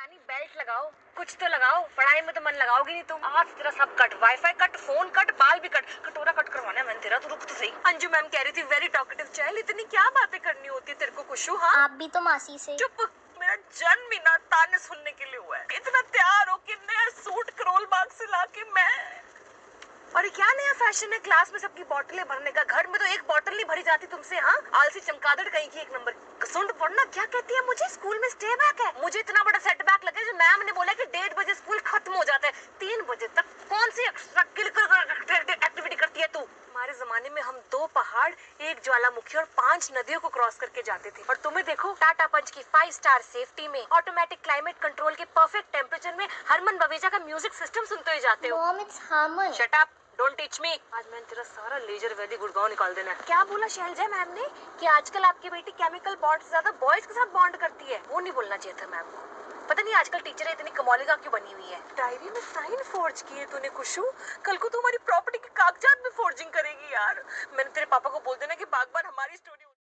रानी belt लगाओ, कुछ तो लगाओ, पढ़ाई में तो मन लगाओगी नहीं तुम। आज तेरा सब cut, WiFi cut, phone cut, बाल भी कट, कटोरा कट करवाना है मैंने तेरा, तू रुक तो सही। अंजू मैम कह रही थी वेरी टॉकेटिव चाइल्ड, इतनी क्या बातें करनी होती है तेरे को कुशु? हाँ आप भी तो मासी से। चुप, मेरा जन्म ही ना ताने सुनने के लिए हुआ है। इतना तैयार हो कि नया सूट करोल बाग से लाके मैं, और क्या नया फैशन है क्लास में सबकी बोतलें भरने का, घर में तो एक बोतल नहीं भरी जाती तुमसे। हाँ आलसी चमकादड़ कहीं की एक नंबर। कसुंड पढ़ना क्या कहती है, मुझे स्कूल में स्टे बैक है। मुझे इतना बड़ा सेटबैक लगे जो मैम ने बोला कि 1:30 बजे स्कूल खत्म हो जाता है, 3 बजे तक कौन सी एक्स्ट्रा एक्टिविटी करती है तू? हमारे जमाने में हम 2 पहाड़, 1 ज्वालामुखी और 5 नदियों को क्रॉस करके जाते थे, और तुम्हें देखो टाटा पंच की 5 स्टार सेफ्टी में, ऑटोमेटिक क्लाइमेट कंट्रोल के परफेक्ट टेम्परेचर में हरमन बवेजा का म्यूजिक सिस्टम सुनते हुए जाते हो। Mom it's Harman. Shut up, don't teach me. आज मैंने तेरा सारा लेजर वैली गुड़गांव निकाल देना है। क्या बोला शैलजा मैम ने कि आजकल आपकी बेटी केमिकल बॉन्ड से ज्यादा बॉयज के साथ बॉन्ड करती है? वो नहीं बोलना चाहिए था मैम को। पता नहीं आजकल टीचर इतनी कमौलिका क्यों बनी हुई है। डायरी में साइन फोर्ज किए तूने कुशु, कल को तू हमारी प्रॉपर्टी के कागजात में फोर्जिंग करेगी यार। मैंने तेरे पापा को बोल देना कि बागबान हमारी स्टोरी